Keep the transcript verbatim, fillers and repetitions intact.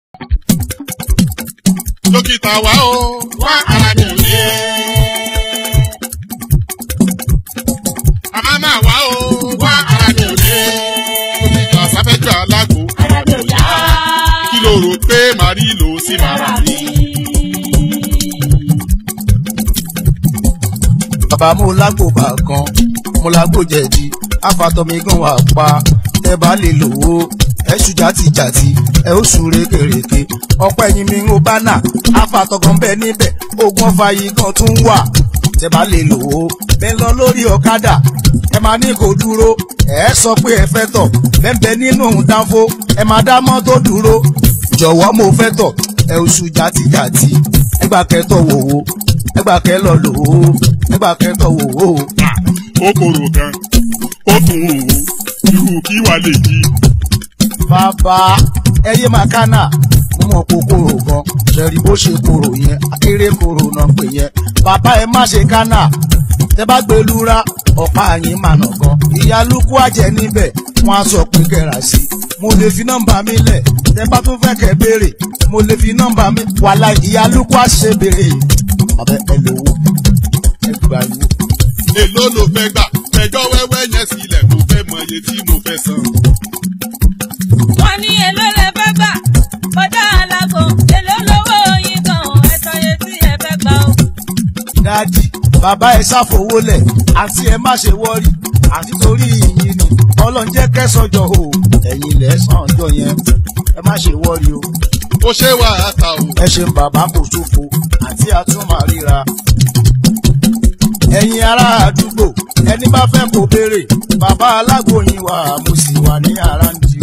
dókítà wa o wá ara mi ò lé. àmàmà wa o wá ara mi ò lé. dókítà sáfẹ́jọ́ alágbo ara mi ò yá. kí ló rò pé màá rí lò sí màrà rí. bàbá mo lágbo bàkan mo lágbo jẹ̀dí àfàtọ́mi gan wà pa ẹ bá lè lò ó ẹ ṣù jàtìjàtì ẹ ó ṣù rékèrèké ọ̀pọ̀ ẹ̀yìn mi ń bá nà àfàtọ́gàn bẹ́ẹ̀ níbẹ̀ ogun ọ̀fà yìí gan tún wà tẹ bá lè lò ó bẹ́ẹ̀ lọ lórí ọ̀kadà ẹ máa ní kó dúró ẹ sọ pé ẹ fẹ́ tọ̀ bẹ́ẹ̀ nínú dánfó ẹ máa dá mọ́tò dúró jọ̀wọ́ mo fẹ́ tọ̀ ẹ ó ṣù jàtìjàtì ẹgbà kẹtọ̀ wòwò ẹgbà kẹ lọ lò ó ẹgbà kẹtọ̀ wòwò. ó korò gan ó dùn ún irú kí wàá lè jí. bàbá ẹyẹ màkánà mo mọ̀ kó korò gan ṣẹ̀rí bó ṣe korò yẹn akéré korò náà pè yẹn bàbá ẹ má ṣe kánà tẹ bá gbé lura ọ̀pá yín mànà gan ìyá lukú àjẹ́ níbẹ̀ wọ́n á sọ pé kẹ́ra sí mo lè fi nọ́mbà mi lẹ̀ tẹ bá tún fẹ́ kẹ́ béèrè mo lè fi nọ́mbà mi wàhálà ìyá lukú àṣẹ béèrè bàbá ẹ lówó ẹ gbà yín. èló ló fẹ́ gbà ẹjọ́ wẹ́wẹ́ yẹn sílẹ̀ kó fẹ́ mọ iye tí mo fẹ́ san. wọ́n ní èló lẹ fẹ́ gbà bọ́dá alágbo èló lówó yín gan ẹ̀sán iye tí ẹ fẹ́ gbà o. dáàdì bàbá ẹ ṣàfowólẹ̀ àti ẹ má ṣe wọ́rí àti torí ìyìn ni ọlọ́run jẹ́ kẹsànjọ o ẹ̀yin lẹ́sàn jọ yẹn ẹ má ṣe wọ́rí o. ó ṣe wà á ta o. ẹ ṣeun bàbá kò ṣòfò àti àtúmọ̀ ríra. ẹ̀yin ará àdúgbò ẹni bá fẹ́ kó béèrè bàbá alágbo yín wà mo sì wà ní àràǹdì